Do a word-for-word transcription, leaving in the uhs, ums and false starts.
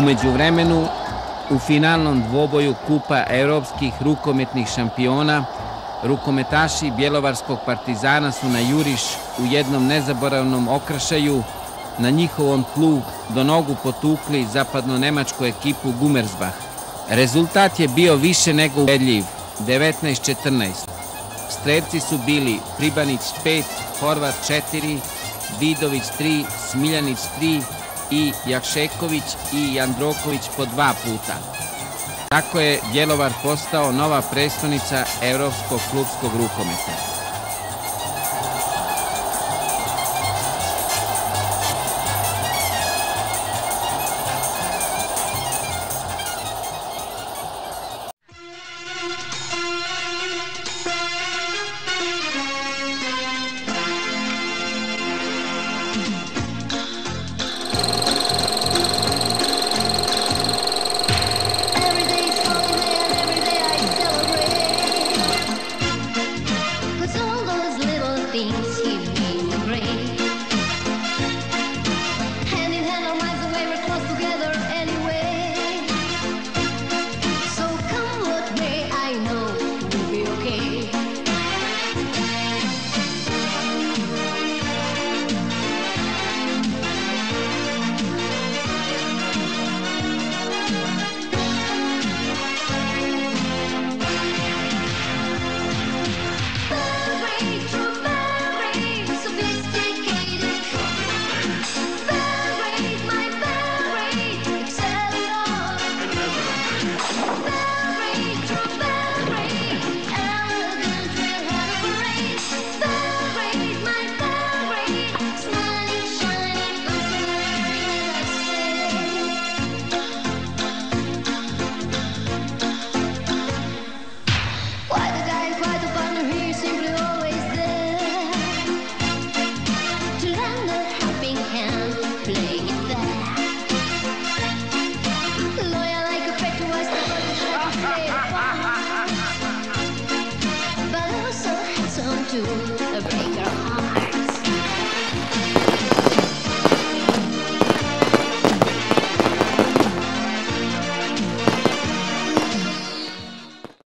međuvremenu, u finalnom dvoboju Kupa evropskih rukometnih šampiona, rukometaši Bjelovarskog Partizana su na juriš u jednom nezaboravnom okršaju na njihovom tlu do nogu potukli zapadno-nemačku ekipu Gummersbach. Rezultat je bio više nego ubedljiv, devetnaest četrnaest. Strelci su bili Pribanić pet, Horvat četiri, Vidović tri, Smiljanić tri i Jakšeković i Jandroković po dva puta. Tako je Bjelovar postao nova prestonica evropskog klupskog rukometa.